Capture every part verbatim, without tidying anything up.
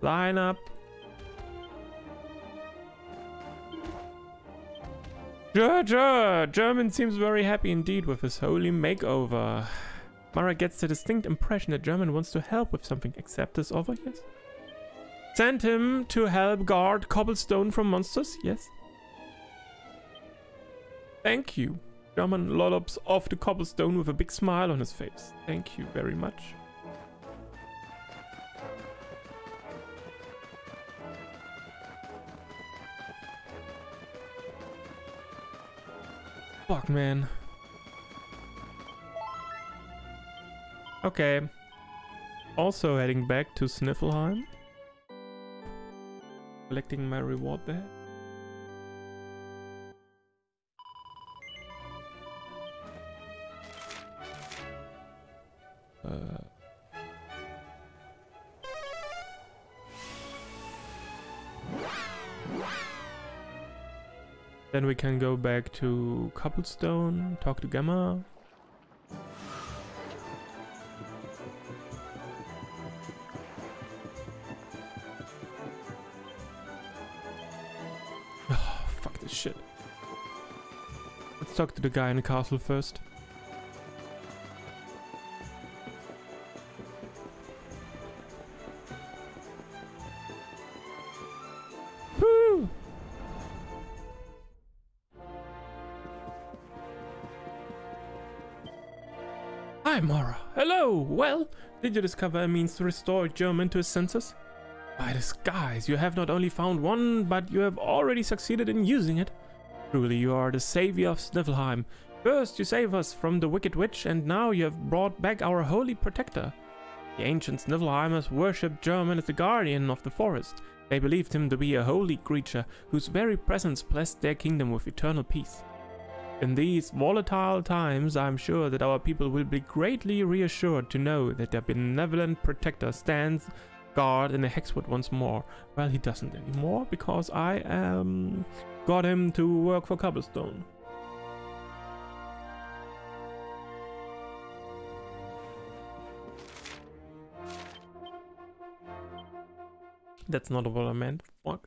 Line up. Georgia! German seems very happy indeed with his holy makeover. Mara gets the distinct impression that German wants to help with something. Accept this offer, yes. Send him to help guard cobblestone from monsters, yes. Thank you. German lollops off the cobblestone with a big smile on his face. Thank you very much. Fuck, man. Okay. Also heading back to Sniffelheim. Collecting my reward there. Uh. Then we can go back to Cobblestone, talk to Gamma. Oh, fuck this shit. Let's talk to the guy in the castle first. Hi, Mara. Hello. Well, did you discover a means to restore German to his senses? By the skies, you have not only found one, but you have already succeeded in using it. Truly, you are the savior of Sniffelheim. First, you saved us from the wicked witch, and now you have brought back our holy protector. The ancient Sniffelheimers worshipped German as the guardian of the forest. They believed him to be a holy creature, whose very presence blessed their kingdom with eternal peace. In these volatile times, I am sure that our people will be greatly reassured to know that their benevolent protector stands guard in the Hexwood once more. Well, he doesn't anymore, because I um, got him to work for Cobblestone. That's not what I meant. Fuck.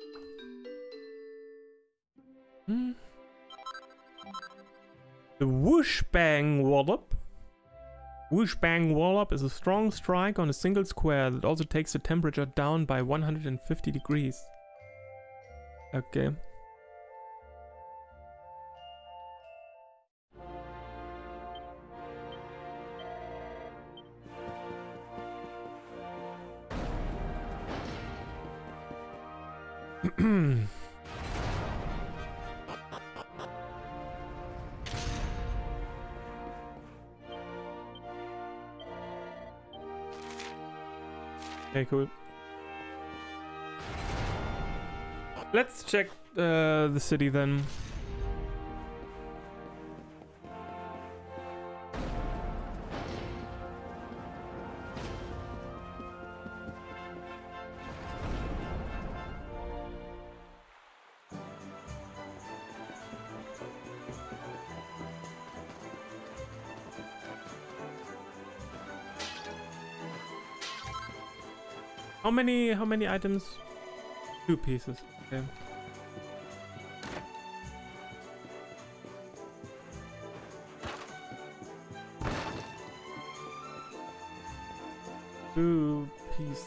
Hmm. The Whoosh Bang Wallop. Whoosh Bang Wallop is a strong strike on a single square that also takes the temperature down by one hundred fifty degrees. Okay. Okay, cool. Let's check uh, the city then. How many how many items? Two pieces. Okay. Two pieces.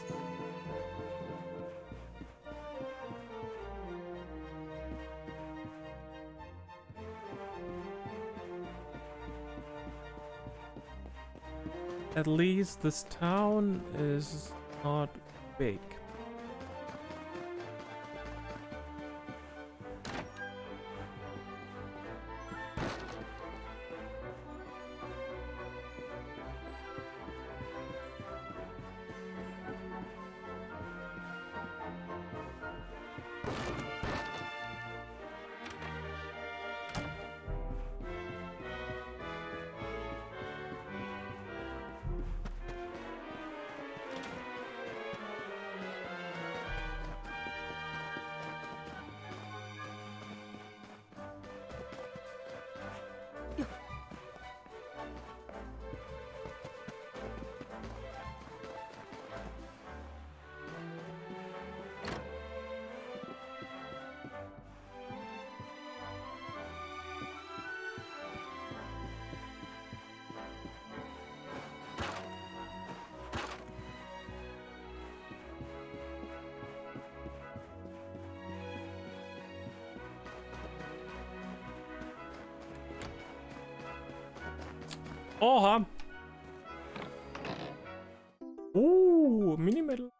At least this town is not big. Oha! Ooh, mini medal.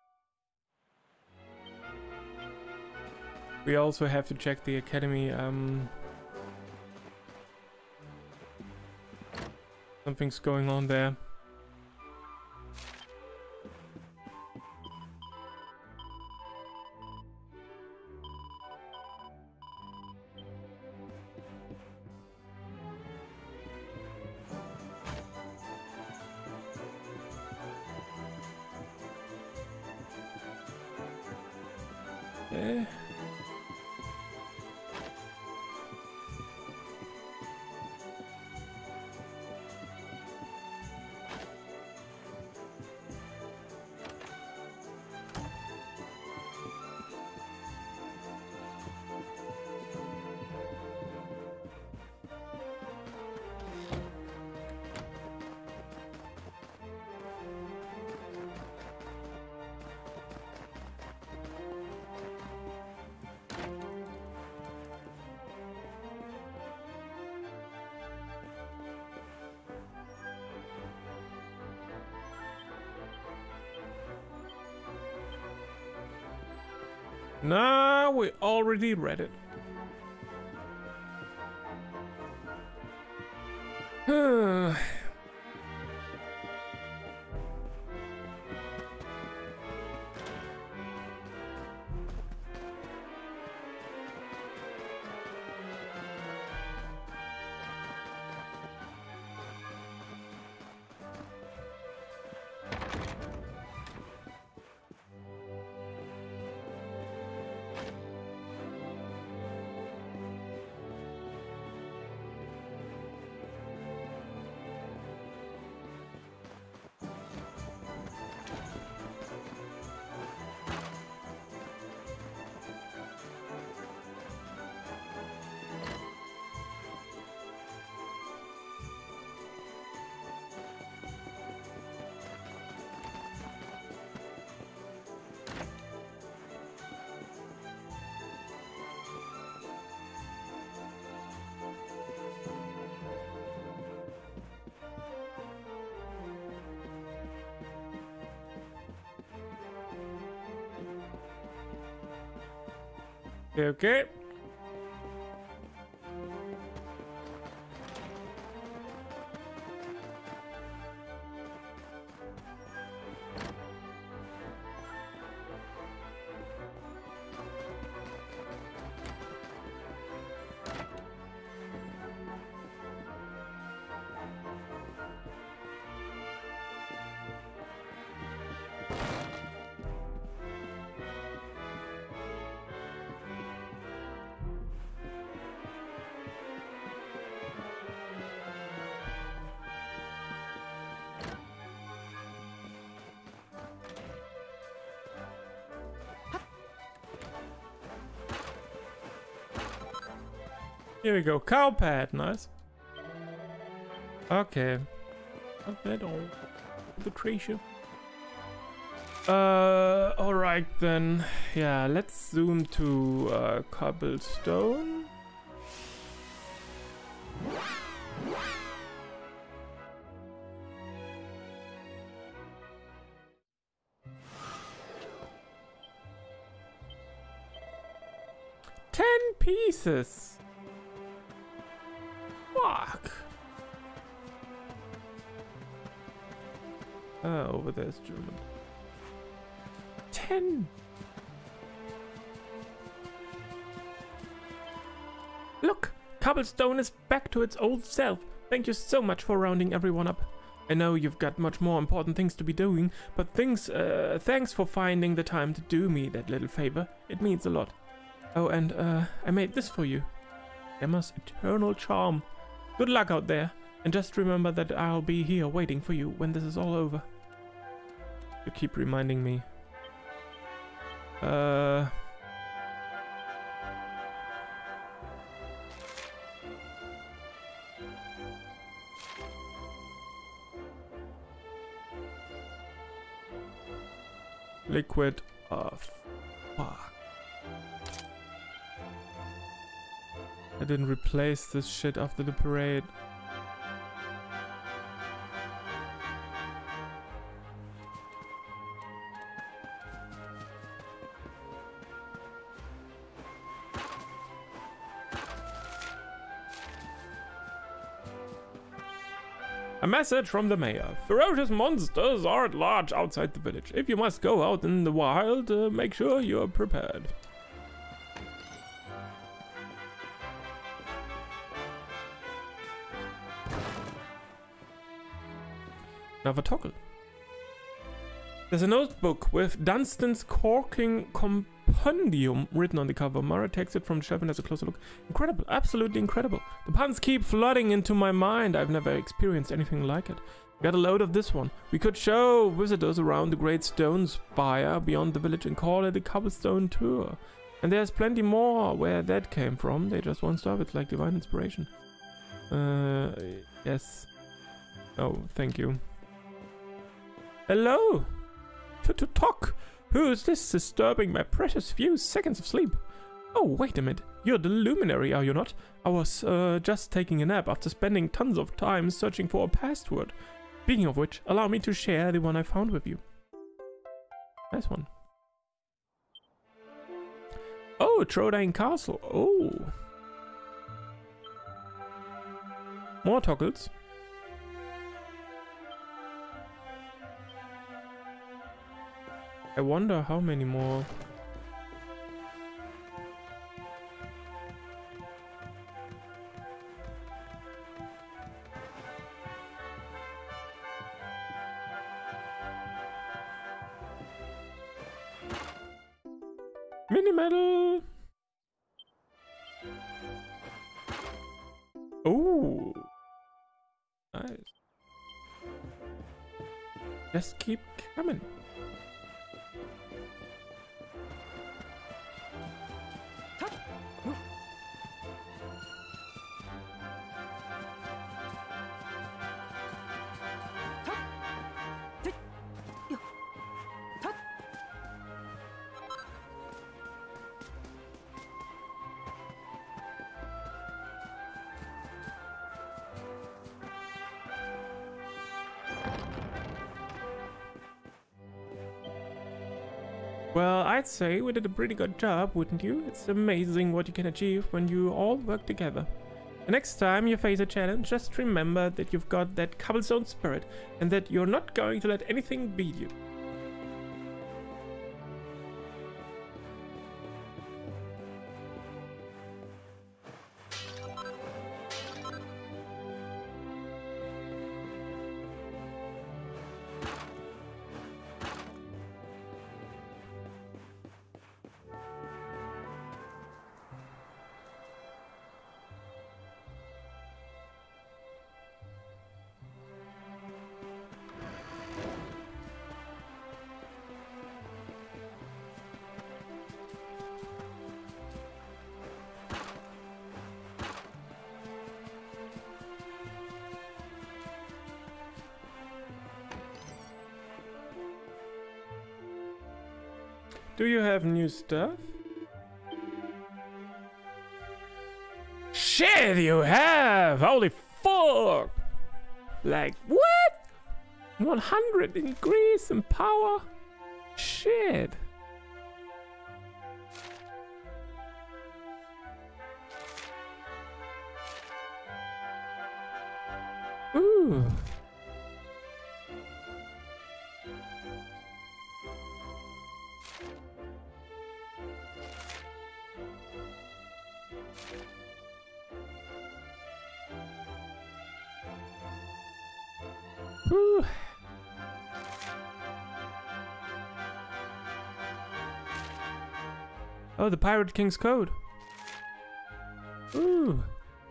We also have to check the academy. Um, something's going on there. Eh. No, we already read it. Okay. Here we go, cowpad, nice. Okay, not bad all. The treasure. Uh, all right then. Yeah, let's zoom to uh, cobblestone. Ten pieces. Fuck. Ah, over there's German. Ten. Look, cobblestone is back to its old self. Thank you so much for rounding everyone up. I know you've got much more important things to be doing, but things, uh, thanks for finding the time to do me that little favor. It means a lot. Oh, and uh, I made this for you. Emma's Eternal Charm. Good luck out there, and just remember that I'll be here waiting for you when this is all over. You keep reminding me. Uh... Liquid. Oh, fuck. I didn't replace this shit after the parade. A message from the mayor. Ferocious monsters are at large outside the village. If you must go out in the wild, uh, make sure you are prepared. Another toggle. There's a notebook with Dunstan's Corking Compendium written on the cover. Mara takes it from the shelf and has a closer look. Incredible, absolutely incredible. The puns keep flooding into my mind. I've never experienced anything like it. Got a load of this one. We could show visitors around the great stone spire beyond the village and call it a cobblestone tour. And there's plenty more where that came from. They just won't stop. It's like divine inspiration. Uh, yes. Oh, thank you. Hello? To, to talk. Who is this disturbing my precious few seconds of sleep? Oh, wait a minute. You're the luminary, are you not? I was uh, just taking a nap after spending tons of time searching for a password. Speaking of which, allow me to share the one I found with you. Nice one. Oh, Trodain Castle. Oh. More toggles. I wonder how many more. Mini medal. Oh, nice. Just keep coming. Well, I'd say we did a pretty good job, wouldn't you? It's amazing what you can achieve when you all work together. The next time you face a challenge, just remember that you've got that cobblestone spirit and that you're not going to let anything beat you. Do you have new stuff? Shit, you have! Holy fuck! Like, what? one hundred increase in power? Shit. Ooh. Whew. Oh, the Pirate King's Code. Ooh.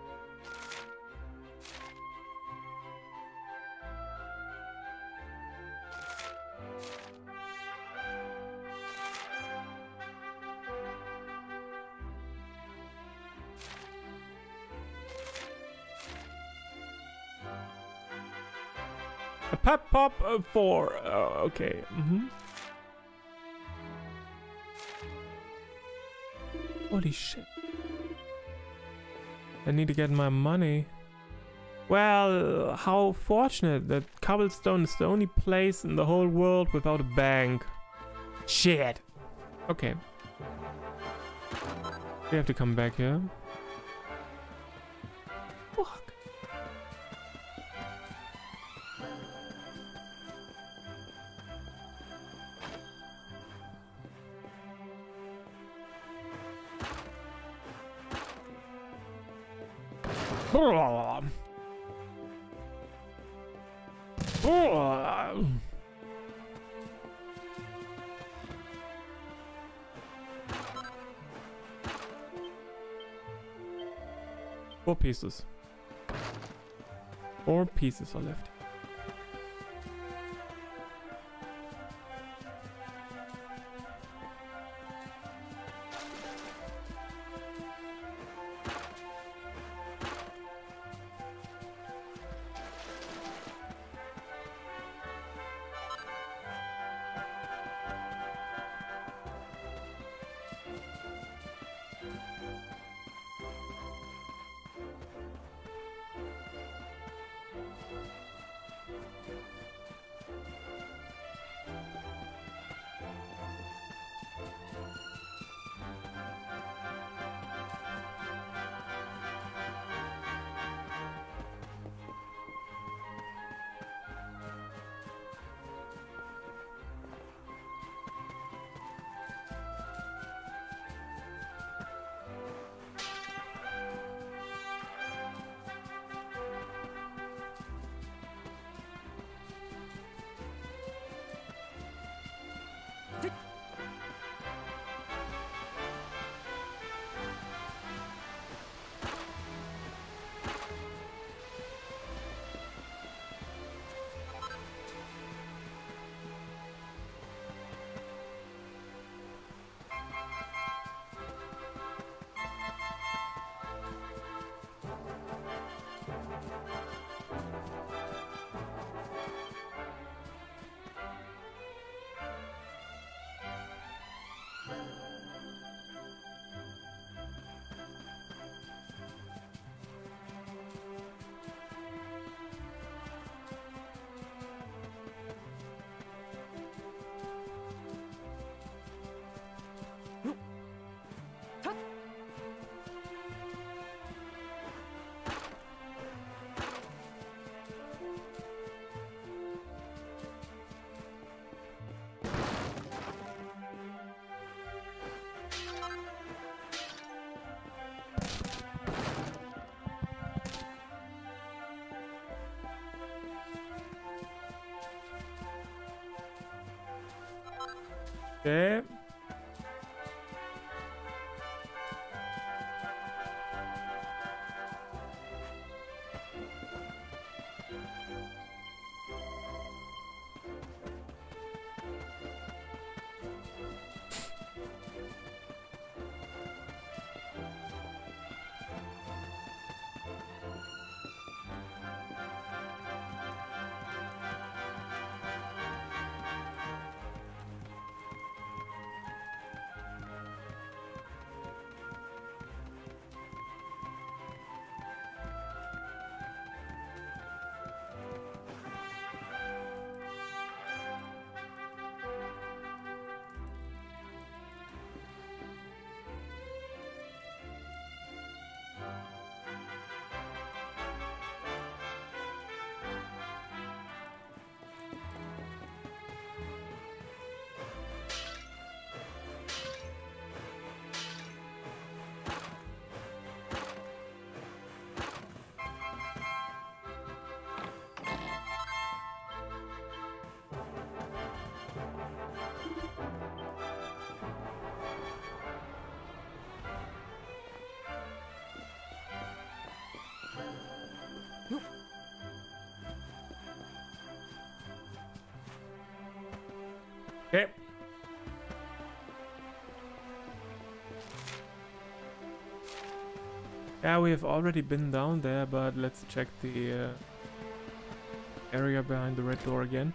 A pep pop of four. Oh, okay. Mm-hmm. Holy shit. I need to get my money. Well, how fortunate that Cobblestone is the only place in the whole world without a bank. Shit. Okay. We have to come back here. Fuck. Four pieces. Four pieces are left. Okay. Okay. Yeah, we have already been down there, but let's check the uh, area behind the red door again.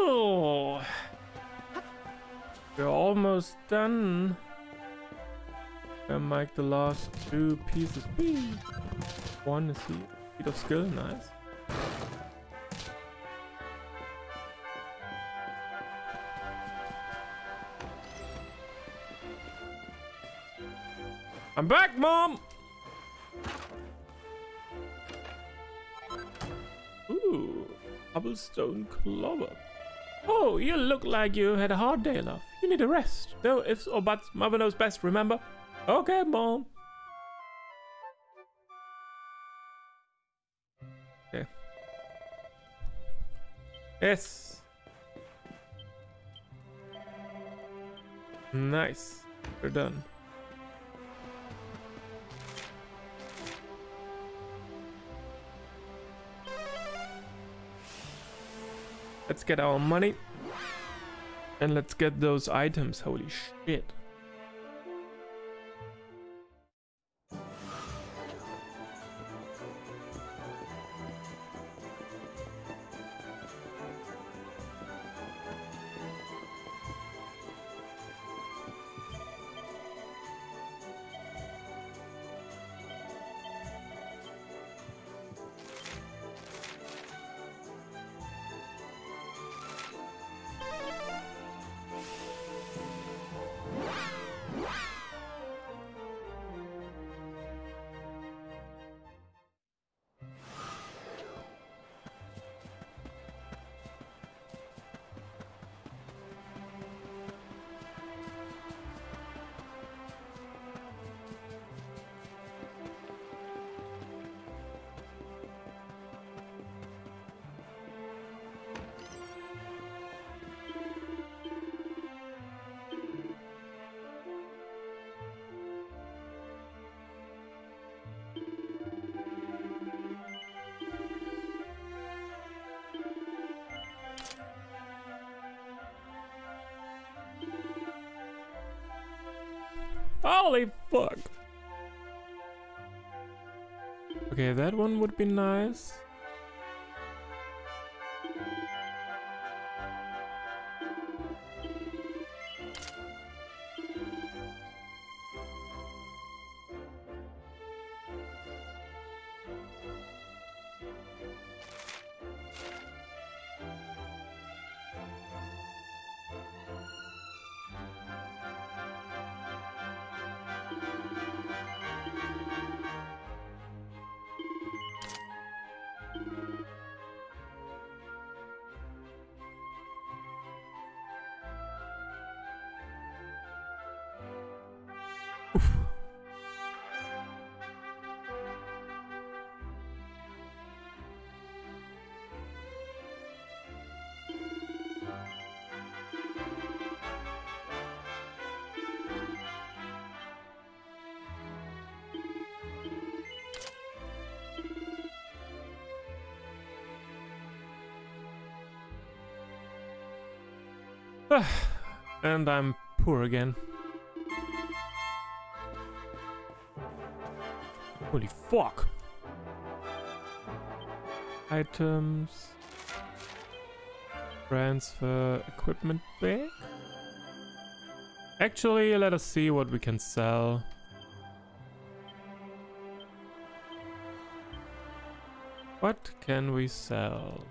Oh, we're almost done. And make the last two pieces. Whee. One is the feat of skill, nice. I'm back, Mom! Ooh, cobblestone clover. Oh, you look like you had a hard day, love. You need a rest. No ifs or buts. Mother knows best, remember? Okay, Mom. Okay. Yes. Nice. We're done. Let's get our money. And let's get those items. Holy shit. Holy fuck. Okay, that one would be nice. And I'm poor again. Holy fuck. Items. Transfer equipment bag. Actually, let us see what we can sell. What can we sell?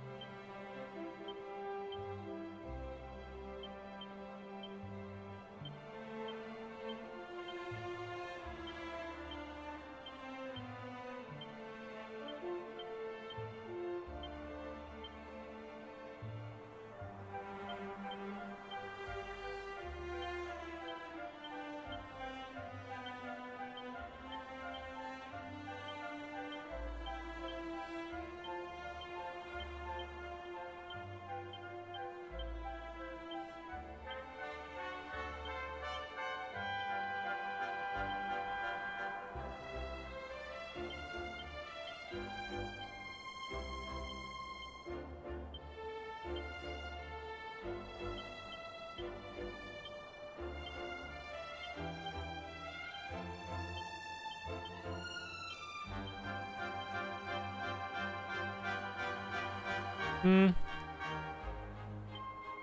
Hmm.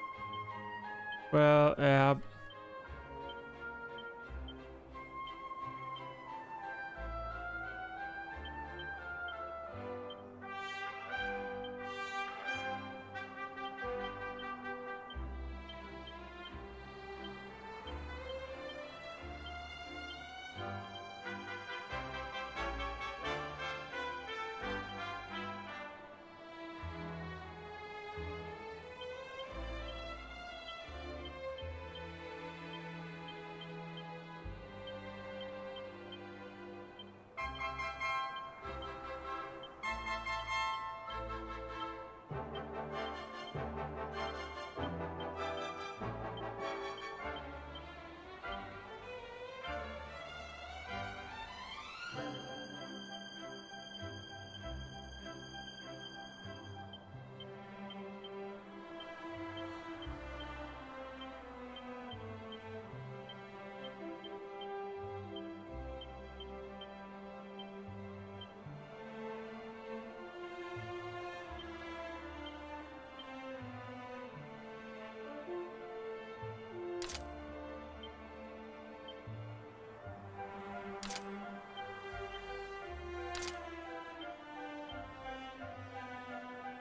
Well, yeah.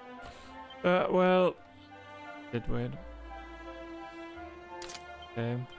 Uh, well, did wait. Okay.